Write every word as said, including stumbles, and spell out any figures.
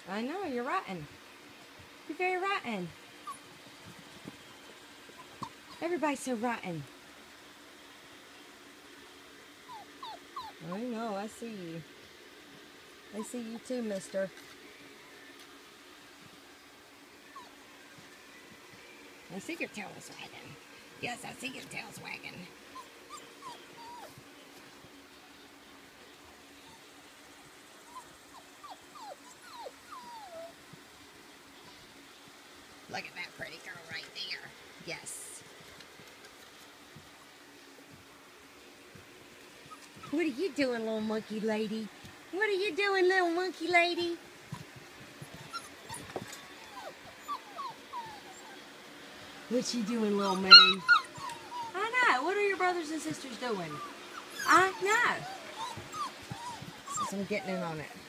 I know, you're rotten. You're very rotten. Everybody's so rotten. I know, I see you. I see you too, mister. I see your tail is wagging. Yes, I see your tail's wagging. Look at that pretty girl right there. Yes. What are you doing, little monkey lady? What are you doing, little monkey lady? What you doing, little man? I know. What are your brothers and sisters doing? I know. Since I'm getting in on it.